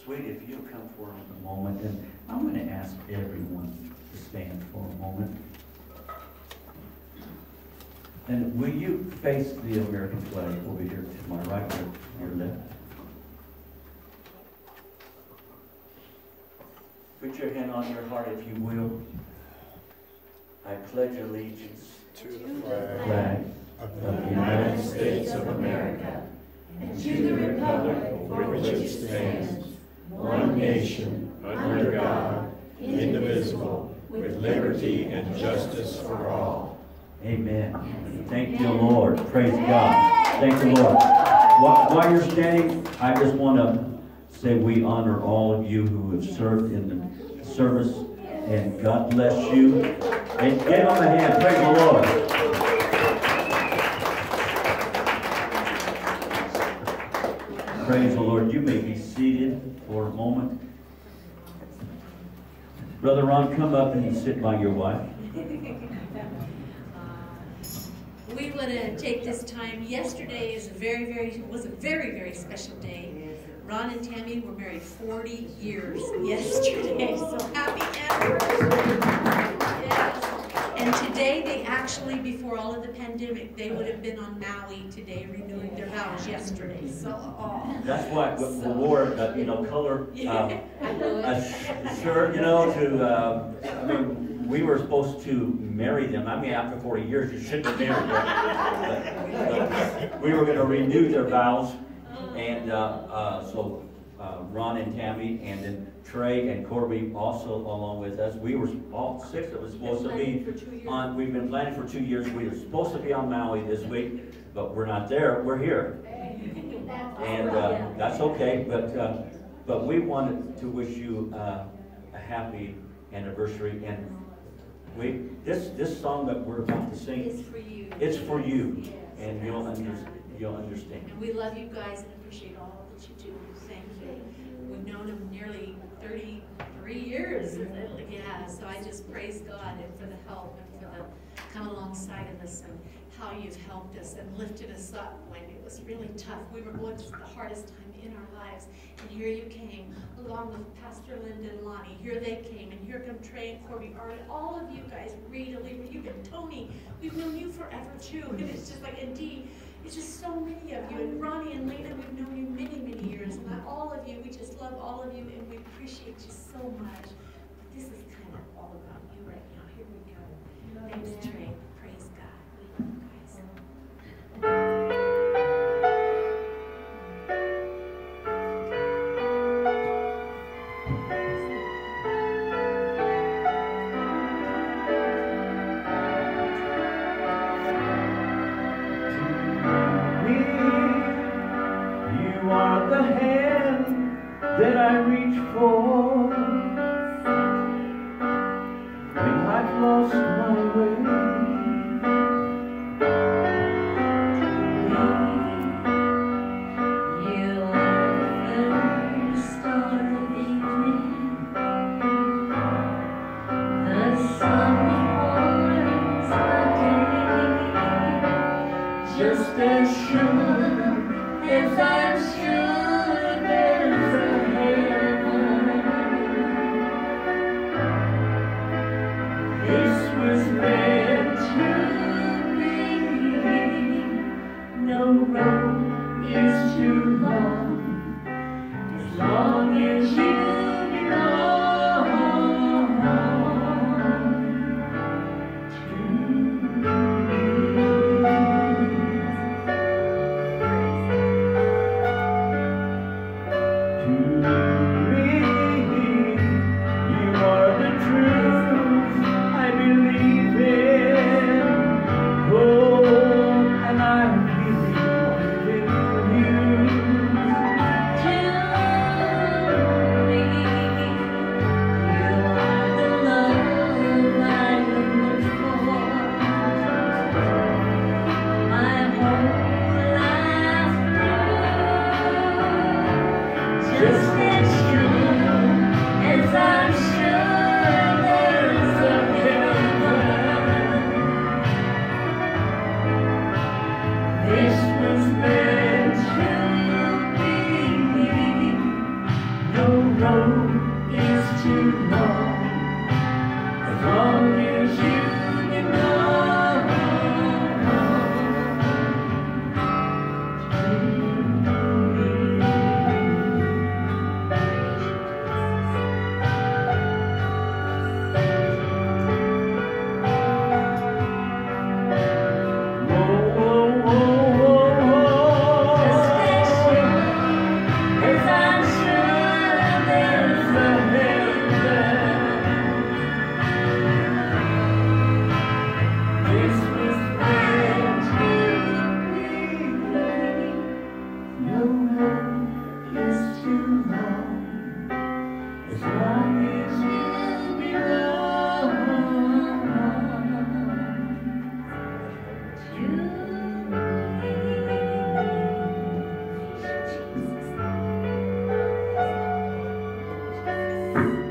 Sweetie, if you'll come for a moment, and I'm going to ask everyone to stand for a moment. And will you face the American flag over here to my right or your left? Put your hand on your heart if you will. I pledge allegiance to the flag of the United States of America and to the republic for which it stands, one nation, under God, indivisible, with liberty and justice for all. Amen. Thank you, Lord. Praise God. Thank you, Lord. While you're standing, I just want to say we honor all of you who have served in the service, and God bless you. And give them a hand. Praise the Lord. Praise the Lord. You may be seated for a moment. Brother Ron, come up and sit by your wife. We want to take this time. Yesterday was a very, very special day. Ron and Tammy were married 40 years yesterday, so happy anniversary. Yes. And today, they actually, before all of the pandemic, they would have been on Maui today renewing their vows yesterday. So, that's why we wore, color shirt, I mean, we were supposed to marry them. I mean, after 40 years, you shouldn't have married them. But we were going to renew their vows. And so Ron and Tammy, and then Trey and Corby also along with us. We were all six of us supposed to be on. We've been planning for 2 years. We were supposed to be on Maui this week, but we're not there. We're here, and that's okay. But we wanted to wish you a happy anniversary, and this song that we're about to sing it's for you. It's for you, Yes, and you'll understand. And we love you guys and appreciate all that you do. Thank you. We've known them nearly 33 years. Yeah, so I just praise God and for the help and for the come alongside of us and how you've helped us and lifted us up when it was really tough. We were going through the hardest time in our lives. And here you came, along with Pastor Linda and Lonnie. Here they came, and here come Trey and Corby, all of you guys, Rita, you and Tony. We've known you forever too. And it's just like, indeed, it's just so many of you. And Ronnie and Lena, we've known you many, many years. And all of you, we just love all of you, and we appreciate you so much. But this is kind of all about you right now. Here we go. Thanks, Trey. Praise God. We love you guys. That I reach for when I've lost my way. You are the first star of evening, the sun warms the day, just as sure as I'm sure there's a heaven. This was meant to be. No road is too long as you belong to me. Yes.